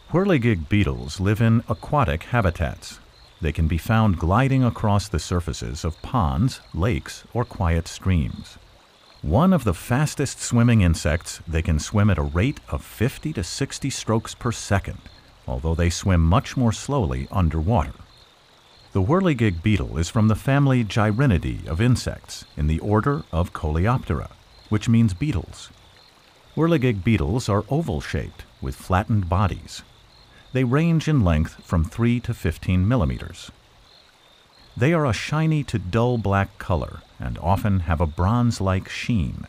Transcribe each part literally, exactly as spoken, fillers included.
Whirligig beetles live in aquatic habitats. They can be found gliding across the surfaces of ponds, lakes, or quiet streams. One of the fastest swimming insects, they can swim at a rate of fifty to sixty strokes per second, although they swim much more slowly underwater. The whirligig beetle is from the family Gyrinnidae of insects in the order of Coleoptera, which means beetles. Whirligig beetles are oval-shaped with flattened bodies. They range in length from three to fifteen millimeters. They are a shiny to dull black color and often have a bronze-like sheen.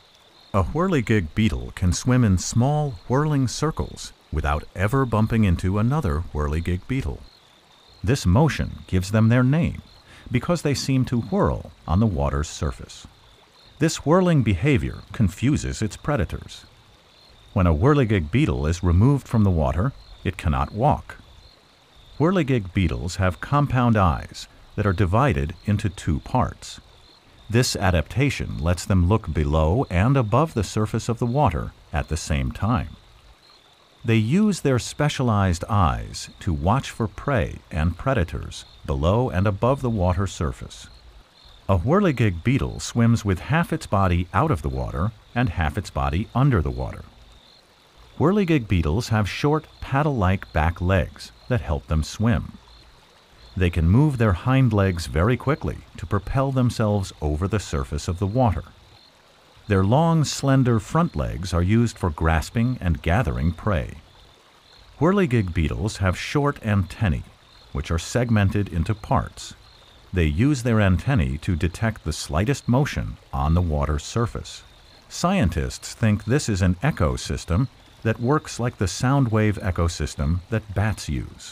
A whirligig beetle can swim in small, whirling circles without ever bumping into another whirligig beetle. This motion gives them their name because they seem to whirl on the water's surface. This whirling behavior confuses its predators. When a whirligig beetle is removed from the water, it cannot walk. Whirligig beetles have compound eyes that are divided into two parts. This adaptation lets them look below and above the surface of the water at the same time. They use their specialized eyes to watch for prey and predators below and above the water surface. A whirligig beetle swims with half its body out of the water and half its body under the water. Whirligig beetles have short, paddle-like back legs that help them swim. They can move their hind legs very quickly to propel themselves over the surface of the water. Their long, slender front legs are used for grasping and gathering prey. Whirligig beetles have short antennae, which are segmented into parts. They use their antennae to detect the slightest motion on the water's surface. Scientists think this is an ecosystem that works like the sound wave ecosystem that bats use.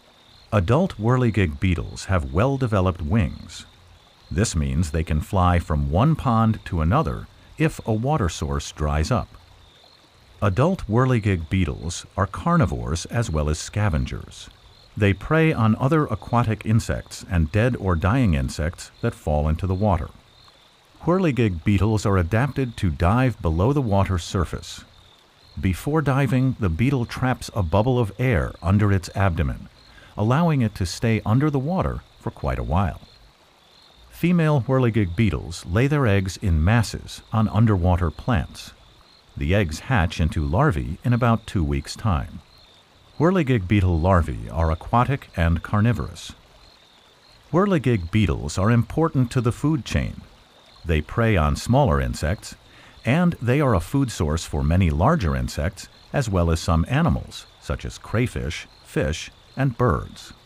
Adult whirligig beetles have well-developed wings. This means they can fly from one pond to another if a water source dries up. Adult whirligig beetles are carnivores as well as scavengers. They prey on other aquatic insects and dead or dying insects that fall into the water. Whirligig beetles are adapted to dive below the water's surface. Before diving, the beetle traps a bubble of air under its abdomen, allowing it to stay under the water for quite a while. Female whirligig beetles lay their eggs in masses on underwater plants. The eggs hatch into larvae in about two weeks' time. Whirligig beetle larvae are aquatic and carnivorous. Whirligig beetles are important to the food chain. They prey on smaller insects, and they are a food source for many larger insects as well as some animals, such as crayfish, fish, and birds.